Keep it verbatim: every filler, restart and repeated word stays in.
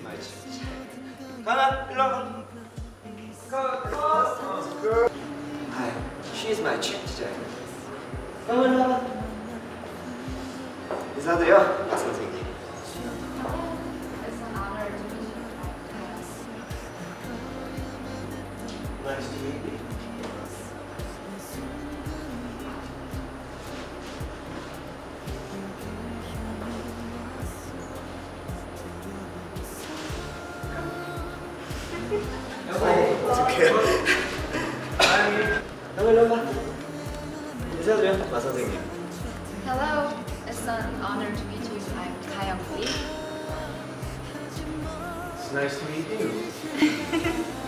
가나, 일로 와. Hi, she's my chief today. 가나, 일로 와. 인사드려, 박 선생님. It's an honor to meet you. Nice to meet you. 어떡해. 형을 일로 와. 인사드려, 박 선생님. Hello, it's an honor to meet you. I'm Kayang Lee. It's nice to meet you.